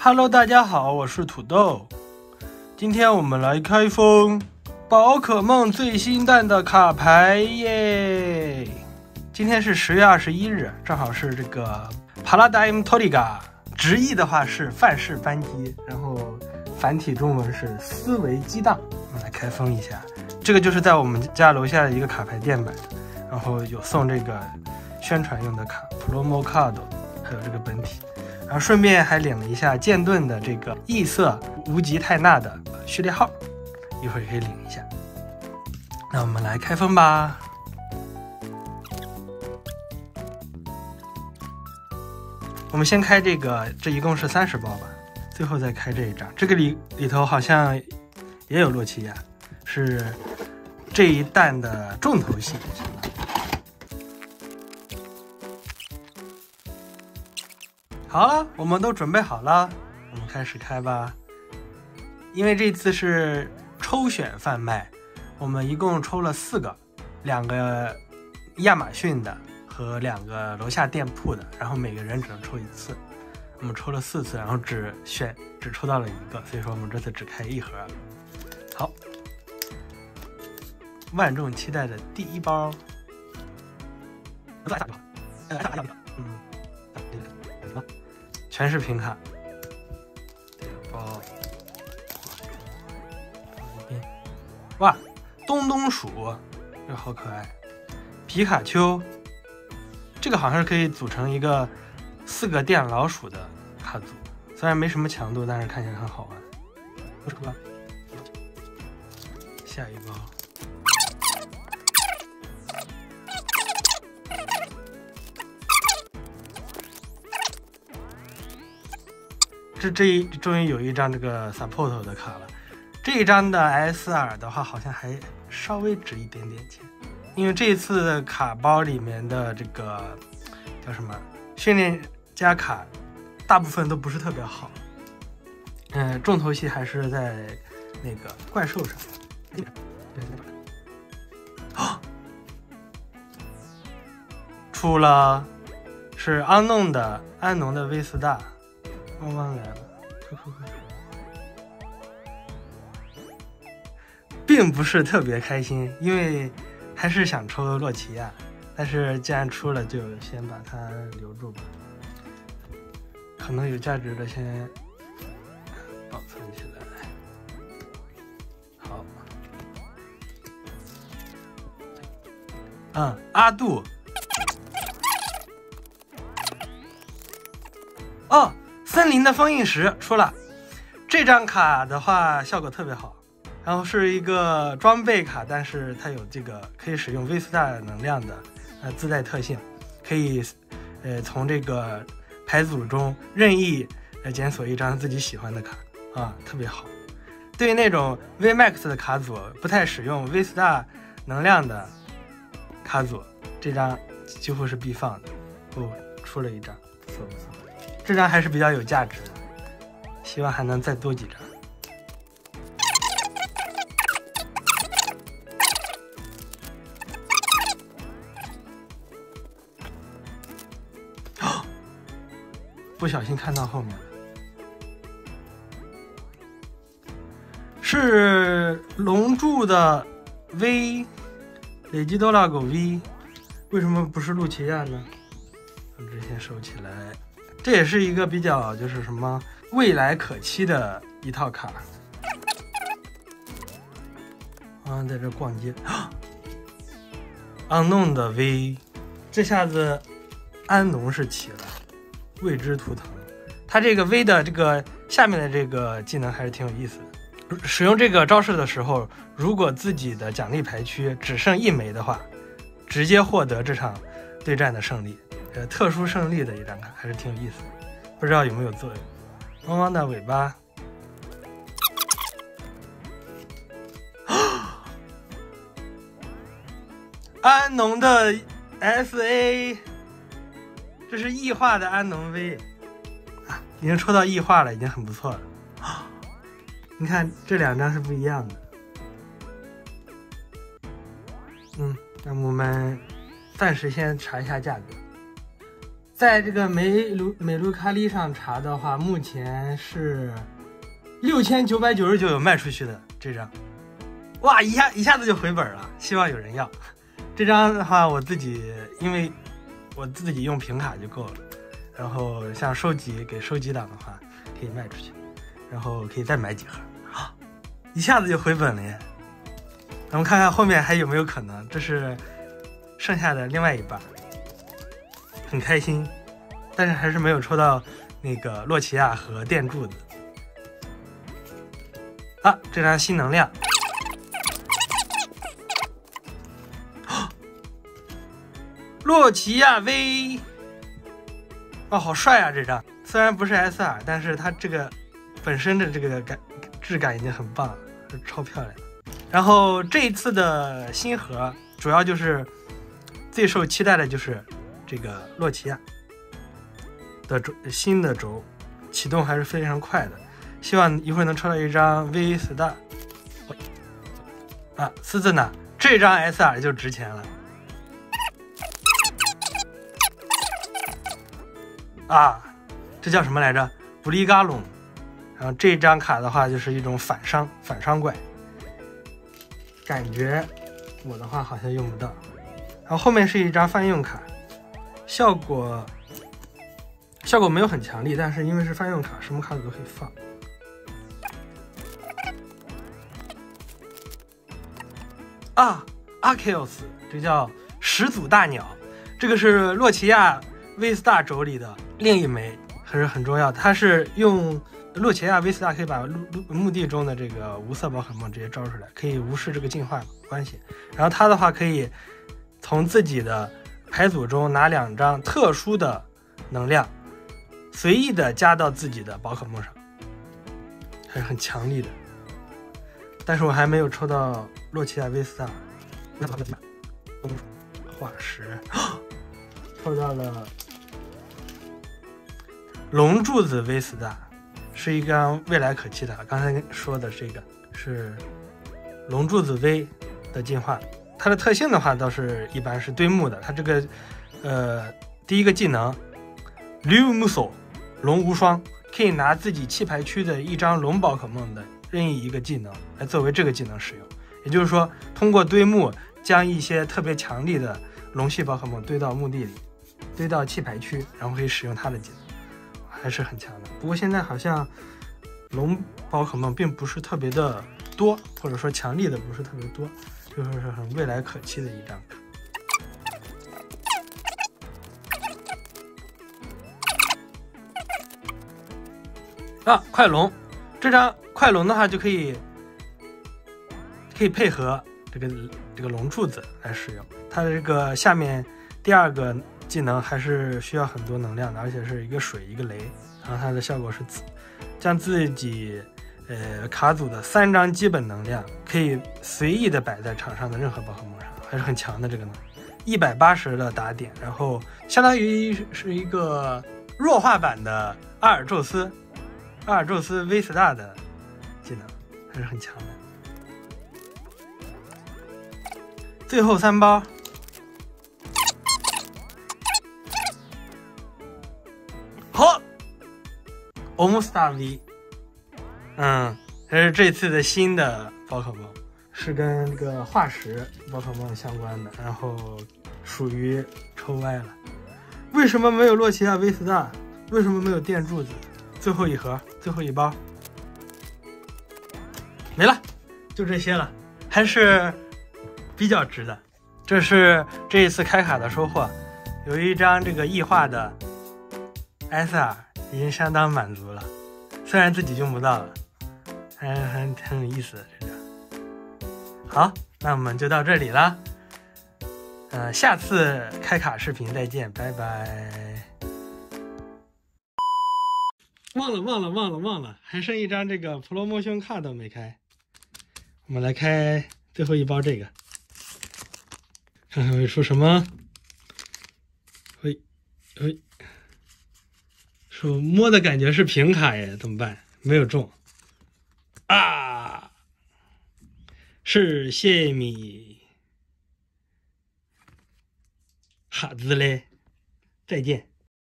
Hello， 大家好，我是土豆。今天我们来开封宝可梦最新弹的卡牌耶！今天是10月21日，正好是这个 Paradigm Toliga， 直译的话是范式扳机，然后繁体中文是思维激荡。我们来开封一下，这个就是在我们家楼下的一个卡牌店买的，然后有送这个宣传用的卡 Promo Card， 还有这个本体。然后顺便还领了一下剑盾的这个异色无极泰纳的序列号，一会儿也可以领一下。那我们来开封吧。我们先开这一共是30包吧，最后再开这一张。这个里头好像也有洛奇亚，是这一弹的重头戏。好了，我们都准备好了，我们开始开吧。因为这次是抽选贩卖，我们一共抽了4个，2个亚马逊的和2个楼下店铺的，然后每个人只能抽1次。我们抽了4次，然后只抽到了1个，所以说我们这次只开1盒。好，万众期待的第1包。全是平卡，包一遍。哇，东鼠，这个好可爱。皮卡丘，这个好像是可以组成一个4个电老鼠的卡组，虽然没什么强度，但是看起来很好玩。不是吧？下一包。这终于有一张这个 support 的卡了。这一张的 SR 的话好像还稍微值一点点钱，因为这一次卡包里面的这个叫什么训练家卡大部分都不是特别好。重头戏还是在那个怪兽上。出了是安农的威斯大。汪汪来了，快！并不是特别开心，因为还是想抽洛奇亚，但是既然出了，就先把它留住吧。可能有价值的先保存起来。好，阿杜，哦。森林的封印石出了，这张卡的话效果特别好，然后是一个装备卡，但是它有这个可以使用威斯大能量的自带特性，可以从这个牌组中任意检索一张自己喜欢的卡啊，特别好。对于那种 VMAX 的卡组不太使用威斯大能量的卡组，这张几乎是必放的。哦，出了一张，不错。这张还是比较有价值的，希望还能再多几张。不小心看到后面了，是龙柱的 V 累积多拉狗 V， 为什么不是露琪亚呢？我这先收起来。这也是一个比较就是什么未来可期的一套卡。在这逛街，Unknown 的 V， 这下子安农是齐了，未知图腾。它这个 V 的这个下面的这个技能还是挺有意思的。使用这个招式的时候，如果自己的奖励牌区只剩1枚的话，直接获得这场对战的胜利。特殊胜利的一张卡还是挺有意思的，不知道有没有作用。汪汪的尾巴，安农的 SA， 这是异化的安农 V 啊，已经抽到异化了，已经很不错了。你看这2张是不一样的。那么我们暂时先查一下价格。 在这个美卢卡利上查的话，目前是6999有卖出去的这张，哇，一下子就回本了，希望有人要。这张的话，因为我自己用凭卡就够了，然后像给收集党的话，可以卖出去，然后可以再买几盒，一下子就回本了耶。咱们看看后面还有没有可能，这是剩下的另外一半，很开心，但是还是没有抽到那个洛奇亚和电柱子。这张新能量，洛奇亚 V， 好帅啊！这张虽然不是 SR， 但是它这个本身的这个质感已经很棒了，超漂亮。然后这一次的新盒主要就是最受期待的就是这个洛奇亚的新的轴，启动还是非常快的，希望一会儿能抽到一张 V Star。斯兹纳这张 SR 就值钱了。这叫什么来着？布利嘎隆。然后这张卡的话就是一种反伤怪，感觉我的话好像用不到。然后后面是一张泛用卡，效果没有很强力，但是因为是泛用卡，什么卡都可以放。阿凯奥斯，这叫始祖大鸟，这个是洛奇亚 V Star 轴里的另一枚，还是很重要的。它是用洛奇亚 V Star 可以把墓地中的这个无色宝可梦直接招出来，可以无视这个进化关系。然后它的话可以从自己的牌组中拿2张特殊的能量，随意的加到自己的宝可梦上，还是很强力的。但是我还没有抽到洛奇亚 V Star， 化石，抽到了龙柱子 V Star， 是一张未来可期的。刚才说的这个是龙柱子 V 的进化，它的特性的话倒是一般是堆木的。它这个第一个技能竜無双，龙无双，可以拿自己弃牌区的一张龙宝可梦的任意一个技能来作为这个技能使用，也就是说通过堆木将一些特别强力的龙系宝可梦堆到墓地里，堆到弃牌区，然后可以使用它的技能，还是很强的。不过现在好像龙宝可梦并不是特别的多，或者说强力的不是特别多，就是很未来可期的一张卡。快龙，这张快龙的话就可以配合这个龙柱子来使用。它的这个下面第2个技能还是需要很多能量的，而且是一个水一个雷。然后它的效果是将自己卡组的3张基本能量可以随意的摆在场上的任何宝可梦上，还是很强的这个呢。180的打点，然后相当于是一个弱化版的阿尔宙斯 V Star 的技能，还是很强的。最后3包，好，欧姆 Star V， 这是这次的新的宝可梦，是跟这个化石宝可梦相关的，然后属于抽歪了。为什么没有洛奇亚 V Star？ 为什么没有电柱子？最后一盒，最后一包，没了，就这些了，还是比较值的。这是这一次开卡的收获，有一张这个异化的 SR 已经相当满足了，虽然自己用不到了，还是很有意思的这张。好，那我们就到这里了，下次开卡视频再见，拜拜。忘了，还剩一张这个 promotion card 没开，我们来开最后一包这个，看看会出什么。手摸的感觉是平卡耶，怎么办？没有中啊！是谢米，哈子嘞，再见。